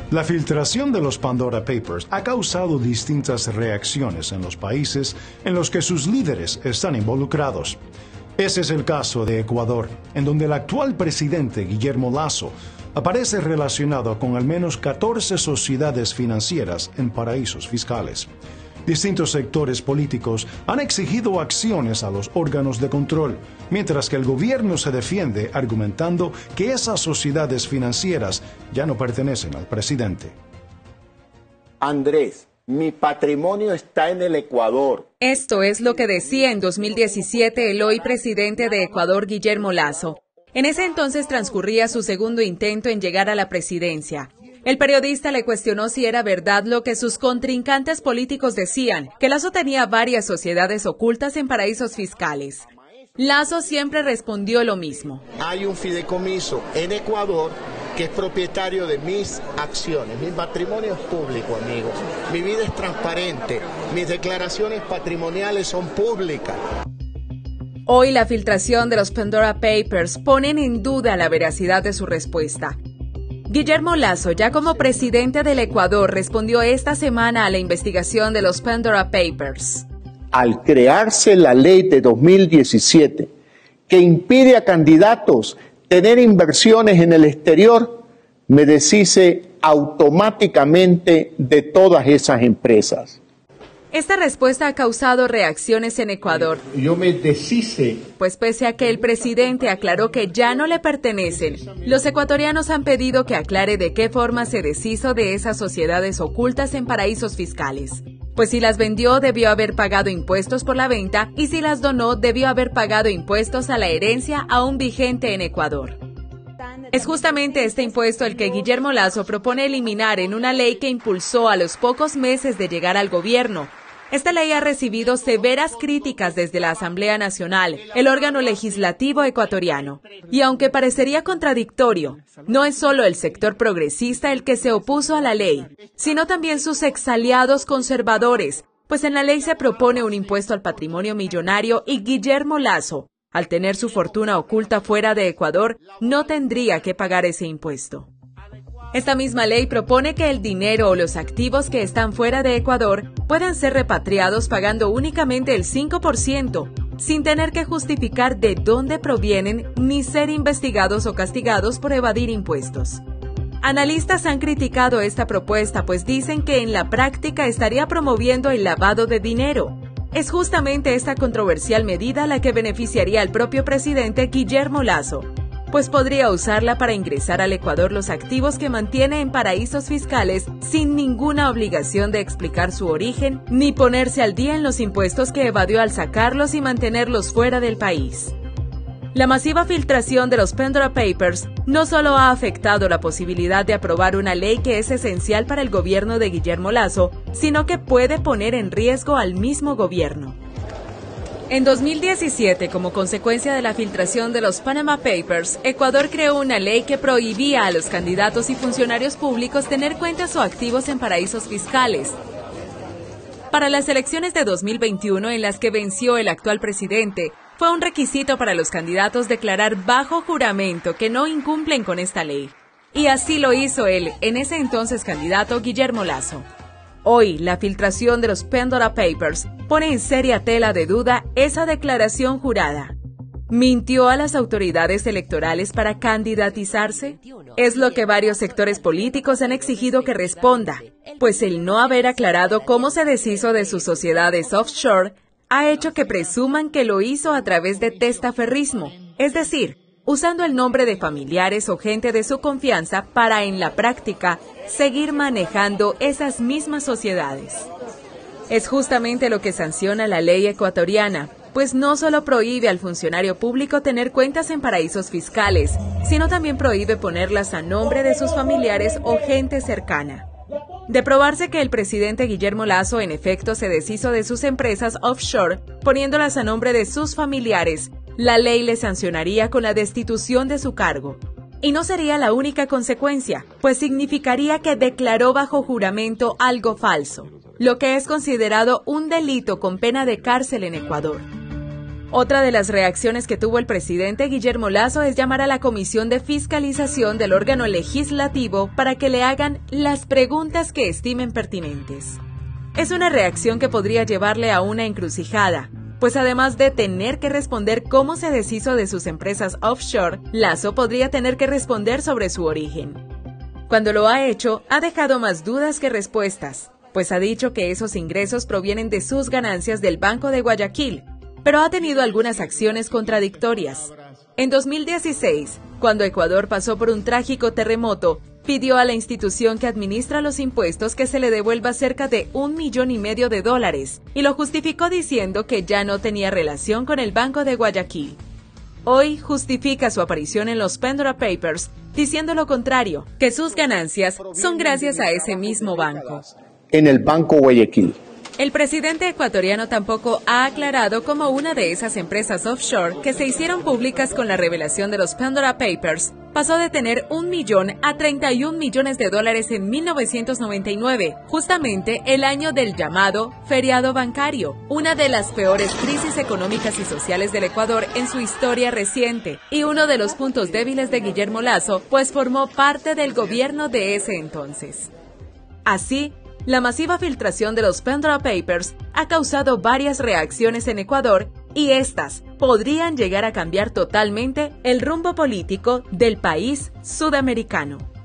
La filtración de los Pandora Papers ha causado distintas reacciones en los países en los que sus líderes están involucrados. Ese es el caso de Ecuador, en donde el actual presidente Guillermo Lasso aparece relacionado con al menos 14 sociedades financieras en paraísos fiscales. Distintos sectores políticos han exigido acciones a los órganos de control, mientras que el gobierno se defiende argumentando que esas sociedades financieras ya no pertenecen al presidente. Andrés, mi patrimonio está en el Ecuador. Esto es lo que decía en 2017 el hoy presidente de Ecuador, Guillermo Lasso. En ese entonces transcurría su segundo intento en llegar a la presidencia. El periodista le cuestionó si era verdad lo que sus contrincantes políticos decían, que Lasso tenía varias sociedades ocultas en paraísos fiscales. Lasso siempre respondió lo mismo. Hay un fideicomiso en Ecuador que es propietario de mis acciones. Mi patrimonio es público, amigos. Mi vida es transparente. Mis declaraciones patrimoniales son públicas. Hoy la filtración de los Pandora Papers ponen en duda la veracidad de su respuesta. Guillermo Lasso, ya como presidente del Ecuador, respondió esta semana a la investigación de los Pandora Papers. Al crearse la ley de 2017 que impide a candidatos tener inversiones en el exterior, me deshice automáticamente de todas esas empresas. Esta respuesta ha causado reacciones en Ecuador. Yo me deshice. Pues pese a que el presidente aclaró que ya no le pertenecen, los ecuatorianos han pedido que aclare de qué forma se deshizo de esas sociedades ocultas en paraísos fiscales. Pues si las vendió, debió haber pagado impuestos por la venta, y si las donó, debió haber pagado impuestos a la herencia aún vigente en Ecuador. Es justamente este impuesto el que Guillermo Lasso propone eliminar en una ley que impulsó a los pocos meses de llegar al gobierno. Esta ley ha recibido severas críticas desde la Asamblea Nacional, el órgano legislativo ecuatoriano. Y aunque parecería contradictorio, no es solo el sector progresista el que se opuso a la ley, sino también sus exaliados conservadores, pues en la ley se propone un impuesto al patrimonio millonario y Guillermo Lasso, al tener su fortuna oculta fuera de Ecuador, no tendría que pagar ese impuesto. Esta misma ley propone que el dinero o los activos que están fuera de Ecuador puedan ser repatriados pagando únicamente el 5%, sin tener que justificar de dónde provienen ni ser investigados o castigados por evadir impuestos. Analistas han criticado esta propuesta, pues dicen que en la práctica estaría promoviendo el lavado de dinero. Es justamente esta controversial medida la que beneficiaría al propio presidente Guillermo Lasso, pues podría usarla para ingresar al Ecuador los activos que mantiene en paraísos fiscales sin ninguna obligación de explicar su origen ni ponerse al día en los impuestos que evadió al sacarlos y mantenerlos fuera del país. La masiva filtración de los Pandora Papers no solo ha afectado la posibilidad de aprobar una ley que es esencial para el gobierno de Guillermo Lasso, sino que puede poner en riesgo al mismo gobierno. En 2017, como consecuencia de la filtración de los Panama Papers, Ecuador creó una ley que prohibía a los candidatos y funcionarios públicos tener cuentas o activos en paraísos fiscales. Para las elecciones de 2021, en las que venció el actual presidente, fue un requisito para los candidatos declarar bajo juramento que no incumplen con esta ley. Y así lo hizo el, en ese entonces candidato, Guillermo Lasso. Hoy, la filtración de los Pandora Papers pone en seria tela de duda esa declaración jurada. ¿Mintió a las autoridades electorales para candidatizarse? Es lo que varios sectores políticos han exigido que responda, pues el no haber aclarado cómo se deshizo de sus sociedades offshore ha hecho que presuman que lo hizo a través de testaferrismo, es decir, usando el nombre de familiares o gente de su confianza para, en la práctica, seguir manejando esas mismas sociedades. Es justamente lo que sanciona la ley ecuatoriana, pues no solo prohíbe al funcionario público tener cuentas en paraísos fiscales, sino también prohíbe ponerlas a nombre de sus familiares o gente cercana. De probarse que el presidente Guillermo Lasso en efecto se deshizo de sus empresas offshore, poniéndolas a nombre de sus familiares, la ley le sancionaría con la destitución de su cargo. Y no sería la única consecuencia, pues significaría que declaró bajo juramento algo falso, lo que es considerado un delito con pena de cárcel en Ecuador. Otra de las reacciones que tuvo el presidente Guillermo Lasso es llamar a la Comisión de Fiscalización del órgano legislativo para que le hagan las preguntas que estimen pertinentes. Es una reacción que podría llevarle a una encrucijada, pues además de tener que responder cómo se deshizo de sus empresas offshore, Lasso podría tener que responder sobre su origen. Cuando lo ha hecho, ha dejado más dudas que respuestas, pues ha dicho que esos ingresos provienen de sus ganancias del Banco de Guayaquil, pero ha tenido algunas acciones contradictorias. En 2016, cuando Ecuador pasó por un trágico terremoto, pidió a la institución que administra los impuestos que se le devuelva cerca de $1,5 millones y lo justificó diciendo que ya no tenía relación con el Banco de Guayaquil. Hoy justifica su aparición en los Pandora Papers diciendo lo contrario, que sus ganancias son gracias a ese mismo banco. En el Banco Guayaquil. El presidente ecuatoriano tampoco ha aclarado cómo una de esas empresas offshore que se hicieron públicas con la revelación de los Pandora Papers pasó de tener $1 millón a $31 millones en 1999, justamente el año del llamado feriado bancario, una de las peores crisis económicas y sociales del Ecuador en su historia reciente, y uno de los puntos débiles de Guillermo Lasso, pues formó parte del gobierno de ese entonces. Así, la masiva filtración de los Pandora Papers ha causado varias reacciones en Ecuador y estas podrían llegar a cambiar totalmente el rumbo político del país sudamericano.